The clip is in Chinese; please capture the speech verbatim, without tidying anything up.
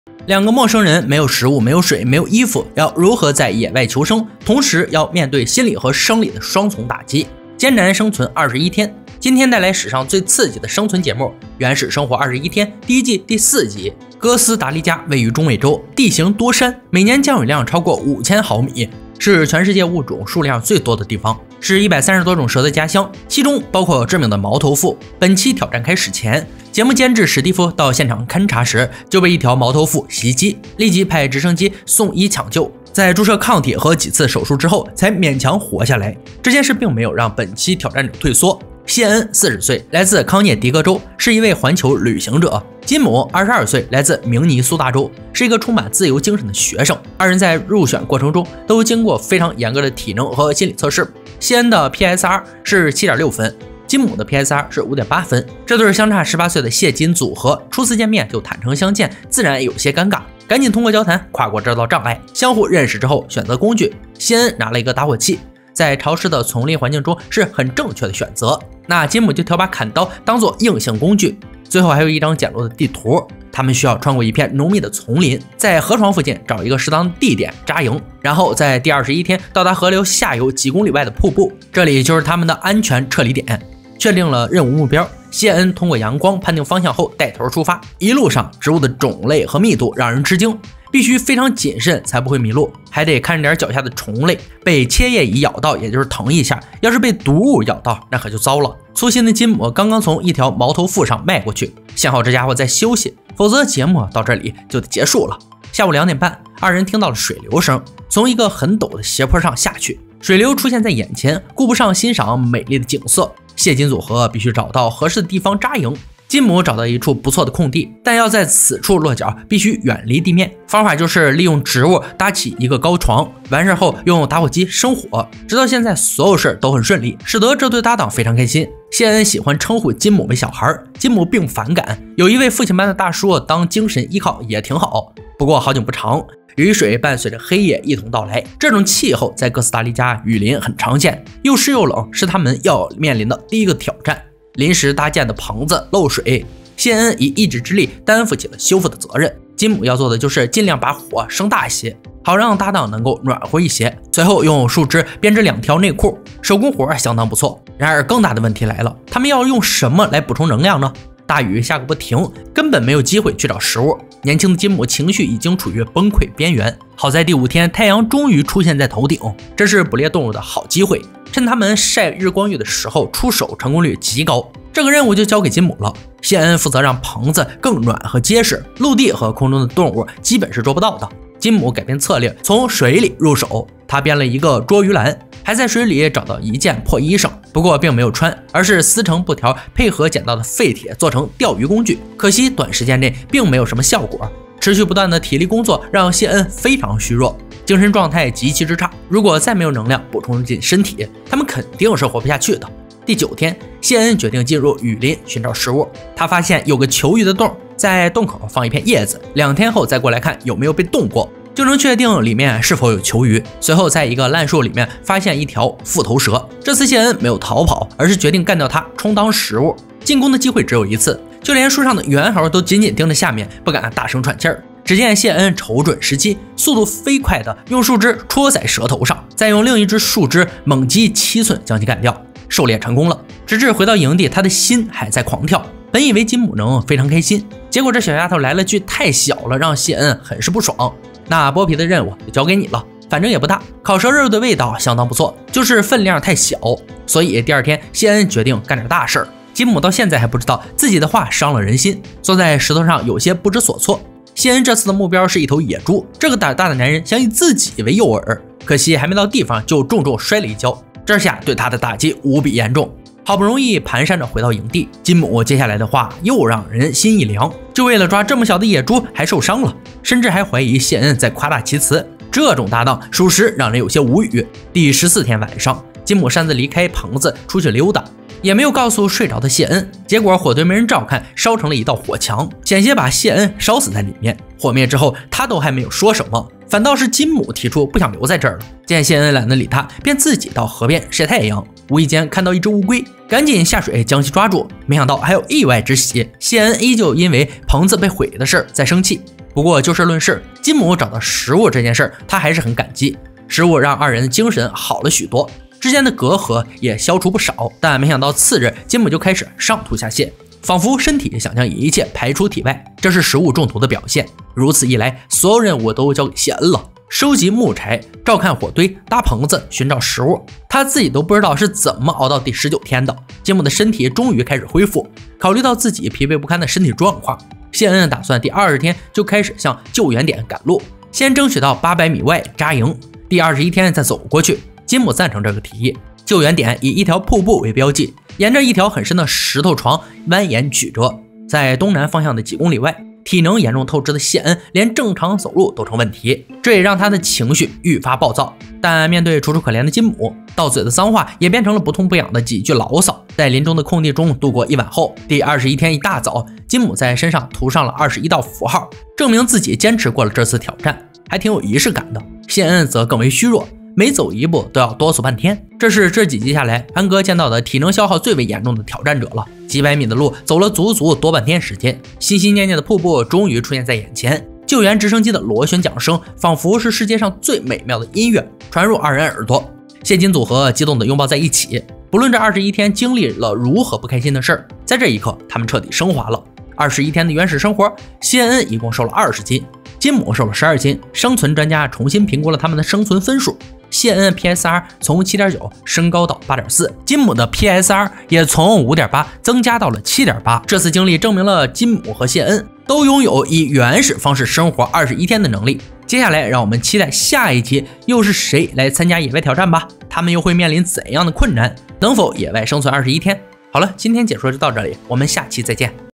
两个陌生人没有食物、没有水、没有衣服，要如何在野外求生？同时要面对心理和生理的双重打击，艰难生存二十一天。今天带来史上最刺激的生存节目《原始生活二十一天》第一季第四集。哥斯达黎加位于中美洲，地形多山，每年降雨量超过五千毫米，是全世界物种数量最多的地方，是一百三十多种蛇的家乡，其中包括致命的毛头妇。本期挑战开始前，节目监制史蒂夫到现场勘察时就被一条毛头妇袭击，立即派直升机送医抢救，在注射抗体和几次手术之后才勉强活下来。这件事并没有让本期挑战者退缩。谢恩四十岁，来自康涅狄格州，是一位环球旅行者。金姆二十二岁，来自明尼苏达州，是一个充满自由精神的学生。二人在入选过程中都经过非常严格的体能和心理测试。谢恩的 P S R 是 七点六 分，金姆的 P S R 是 五点八 分。这对相差十八岁的谢金组合初次见面就坦诚相见，自然有些尴尬，赶紧通过交谈跨过这道障碍。相互认识之后选择工具，谢恩拿了一个打火器，在潮湿的丛林环境中是很正确的选择。那金姆就挑把砍刀当做硬性工具。最后还有一张简陋的地图，他们需要穿过一片浓密的丛林，在河床附近找一个适当的地点扎营，然后在第二十一天到达河流下游几公里外的瀑布，这里就是他们的安全撤离点。确定了任务目标，谢恩通过阳光判定方向后带头出发。一路上植物的种类和密度让人吃惊，必须非常谨慎才不会迷路，还得看着点脚下的虫类，被切叶蚁咬到也就是疼一下，要是被毒物咬到那可就糟了。粗心的金姆刚刚从一条毛头妇上迈过去，幸好这家伙在休息，否则节目到这里就得结束了。下午两点半，二人听到了水流声，从一个很陡的斜坡上下去，水流出现在眼前，顾不上欣赏美丽的景色。谢金组合必须找到合适的地方扎营。金姆找到一处不错的空地，但要在此处落脚必须远离地面，方法就是利用植物搭起一个高床，完事后用打火机生火。直到现在所有事都很顺利，使得这对搭档非常开心。谢恩喜欢称呼金姆为小孩，金姆并不反感，有一位父亲般的大叔当精神依靠也挺好。不过好景不长，雨水伴随着黑夜一同到来，这种气候在哥斯达黎加雨林很常见，又湿又冷，是他们要面临的第一个挑战。临时搭建的棚子漏水，谢恩以一己之力担负起了修复的责任。金姆要做的就是尽量把火升大些，好让搭档能够暖和一些。随后用树枝编织两条内裤，手工活相当不错。然而更大的问题来了，他们要用什么来补充能量呢？大雨下个不停，根本没有机会去找食物。年轻的金姆情绪已经处于崩溃边缘，好在第五天太阳终于出现在头顶，这是捕猎动物的好机会，趁他们晒日光浴的时候出手，成功率极高。这个任务就交给金姆了。谢恩负责让棚子更暖和结实，陆地和空中的动物基本是捉不到的。金姆改变策略，从水里入手，他编了一个捉鱼篮，还在水里找到一件破衣裳，不过并没有穿，而是撕成布条，配合捡到的废铁做成钓鱼工具。可惜短时间内并没有什么效果，持续不断的体力工作让谢恩非常虚弱，精神状态极其之差。如果再没有能量补充进身体，他们肯定是活不下去的。第九天，谢恩决定进入雨林寻找食物。他发现有个球鱼的洞，在洞口放一片叶子，两天后再过来看有没有被冻过，就能确定里面是否有球鱼。随后在一个烂树里面发现一条腹头蛇，这次谢恩没有逃跑，而是决定干掉它充当食物。进攻的机会只有一次，就连树上的猿猴都紧紧盯着下面，不敢大声喘气儿。只见谢恩瞅准时机，速度飞快的用树枝戳在蛇头上，再用另一只树枝猛击七寸将其干掉。狩猎成功了，直至回到营地，他的心还在狂跳。本以为金姆能非常开心，结果这小丫头来了句太小了，让谢恩很是不爽。那剥皮的任务就交给你了，反正也不大，烤蛇肉的味道相当不错，就是分量太小。所以第二天谢恩决定干点大事儿。金姆到现在还不知道自己的话伤了人心，坐在石头上有些不知所措。谢恩这次的目标是一头野猪，这个胆大的男人想以自己为诱饵，可惜还没到地方就重重摔了一跤，这下对他的打击无比严重。好不容易蹒跚着回到营地，金姆接下来的话又让人心一凉，就为了抓这么小的野猪还受伤了，甚至还怀疑谢恩在夸大其词。这种搭档属实让人有些无语。第十四天晚上，金姆擅自离开棚子出去溜达，也没有告诉睡着的谢恩，结果火堆没人照看，烧成了一道火墙，险些把谢恩烧死在里面。火灭之后，他都还没有说什么，反倒是金姆提出不想留在这儿了。见谢恩懒得理他，便自己到河边晒太阳，无意间看到一只乌龟，赶紧下水将其抓住。没想到还有意外之喜，谢恩依旧因为棚子被毁的事在生气。 不过就事论事，金姆找到食物这件事儿，他还是很感激。食物让二人的精神好了许多，之间的隔阂也消除不少。但没想到次日，金姆就开始上吐下泻，仿佛身体想将一切排出体外，这是食物中毒的表现。如此一来，所有任务都交给谢恩了。收集木柴，照看火堆，搭棚子，寻找食物。他自己都不知道是怎么熬到第十九天的。金姆的身体终于开始恢复。考虑到自己疲惫不堪的身体状况，谢恩打算第二十天就开始向救援点赶路，先争取到八百米外扎营，第二十一天再走过去。金姆赞成这个提议。救援点以一条瀑布为标记，沿着一条很深的石头床蜿蜒曲折，在东南方向的几公里外。体能严重透支的谢恩连正常走路都成问题，这也让他的情绪愈发暴躁。但面对楚楚可怜的金姆，到嘴的脏话也变成了不痛不痒的几句牢骚。在林中的空地中度过一晚后，第二十一天一大早，金姆在身上涂上了二十一道符号，证明自己坚持过了这次挑战，还挺有仪式感的。谢恩则更为虚弱，每走一步都要哆嗦半天。这是这几集下来安哥见到的体能消耗最为严重的挑战者了，几百米的路走了足足多半天时间。心心念念的瀑布终于出现在眼前，救援直升机的螺旋桨声仿佛是世界上最美妙的音乐传入二人耳朵。谢金组合激动地拥抱在一起，不论这二十一天经历了如何不开心的事儿，在这一刻他们彻底升华了。二十一天的原始生活，谢恩一共瘦了二十斤，金姆瘦了十二斤。生存专家重新评估了他们的生存分数，谢恩 P S R 从 七点九 升高到 八点四， 金姆的 P S R 也从 五点八 增加到了 七点八。 这次经历证明了金姆和谢恩都拥有以原始方式生活二十一天的能力。接下来让我们期待下一集又是谁来参加野外挑战吧，他们又会面临怎样的困难，能否野外生存二十一天。好了，今天解说就到这里，我们下期再见。